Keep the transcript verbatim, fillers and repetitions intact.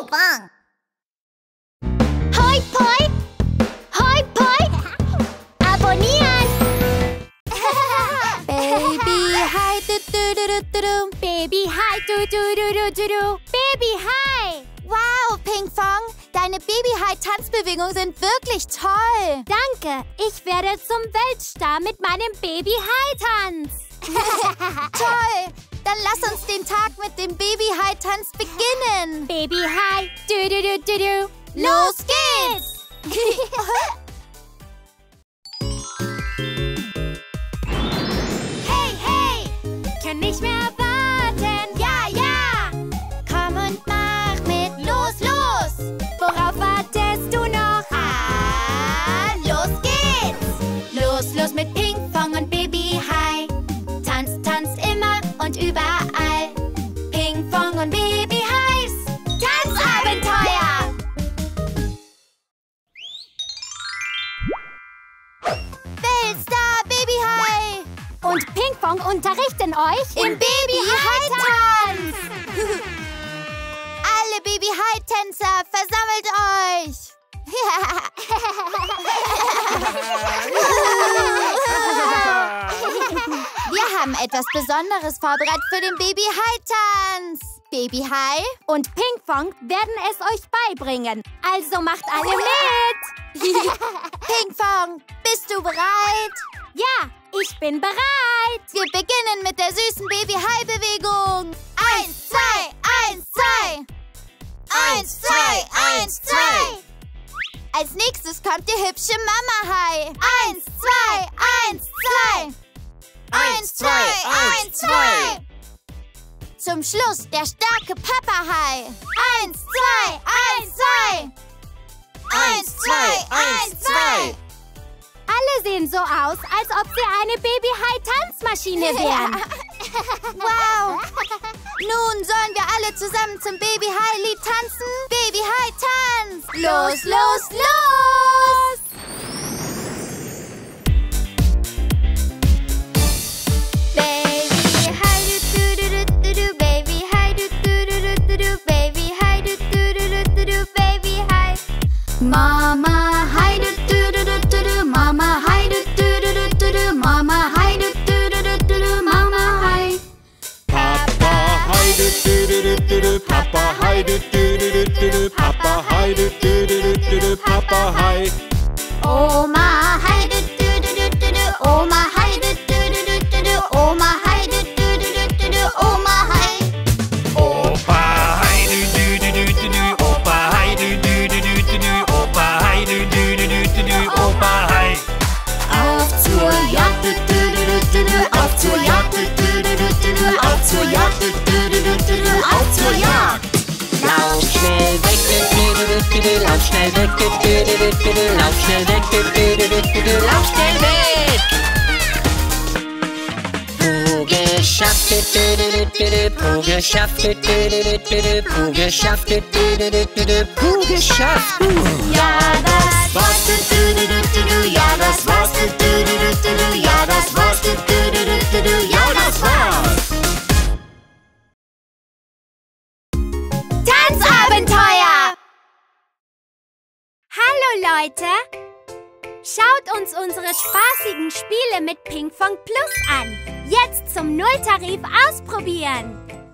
Bang. Hoi Poi! Hoi Poi! Abonnieren! Baby Hi, du, du, du, du, du, du. Baby Hi, du, du, du, du, du, du. Baby Hi! Wow, Pinkfong, deine Baby Hi Tanzbewegungen sind wirklich toll. Danke, ich werde zum Weltstar mit meinem Baby Hi Tanz. Toll, dann lass uns den Tag mit dem Baby Hi Tanz beginnen. Baby Hi, du, du, du, du, du. Los geht's! Hey, hey! Kann nicht mehr warten. Ja, ja! Komm und mach mit. Los, los! Worauf wartest du noch? Ah, los geht's! Los, los mit Pinkfong und Baby Hi. Tanzt, tanzt immer und überall. Pinkfong und Baby Hi's Tanzabenteuer! Weltstar Baby Hi! Und Pinkfong unterrichten euch Im Baby Hi Tanz! Alle Baby Hi Tänzer, versammelt euch! Wir haben etwas Besonderes vorbereitet für den Baby Hi Tanz. Baby Hi und Pinkfong werden es euch beibringen. Also macht alle mit! Pinkfong, bist du bereit? Ja, ich bin bereit! Wir beginnen mit der süßen Baby Hi Bewegung. Eins, zwei, eins, zwei. Eins, zwei, eins, zwei. Als nächstes kommt die hübsche Mama Hi. Eins, zwei, eins, zwei. Eins, zwei, eins, zwei. Zum Schluss der starke Papa Hi. Eins, zwei, eins, zwei. Eins, zwei, eins, zwei. Alle sehen so aus, als ob sie eine Baby Hi Tanzmaschine wären. Wow. Nun sollen wir alle zusammen zum Baby Hi Lied tanzen? Baby Hi Tanz. Los, los, los. Baby Hi, du, du, du, du, du, Baby Hi, du, du, du, du, du, Baby Hi, du, du, du, du, du, Baby Hi. Mama Hi, du, du, du, du, du, du, Mama Hi, du, du, du, du, du, du, Mama Hi, du, du, du, du, du, du, Mama Hi. Papa Hi, du, du, du, du, du, Papa Hi, du, du, du, du, du, Papa Hi, du, du, du, du, du, Papa Hi. Oma Hi, du, du, du, du, du, Oma Hi, du, du, du, du, du, Oma Hi, du, du, du, du, du, Oma Hi. Opa Hi, du, du, du, du, du, du, Opa Hi, du, du, du, du, du, du, Opa Hi, du, du, du, du, du, du, Opa Hi. Auf zur Jagd, du, du, du, du, du, auf zur Jagd, du, du, du, du, du, auf zur Jagd, du, du, du, du, du, auf zur Jagd. Lauf schnell weg, du, du, du, du, du, lauf schnell weg, du, du, du, du, du, lauf schnell weg, du, du, du, du, du, lauf schnell weg. Puh geschafft, du, du, du, du, du, Puh geschafft, du, du, du, du, du, Puh geschafft, du, du, du, du, du, Puh geschafft. Ja, das war's, du, du, du, du, du, ja, das war's, du, du, du, du, du, ja, das war's, du, du, du, du, du, ja, das war's. Tanzabenteuer! Hallo Leute! Schaut uns unsere spaßigen Spiele mit Pinkfong Plus an. Jetzt zum Nulltarif ausprobieren.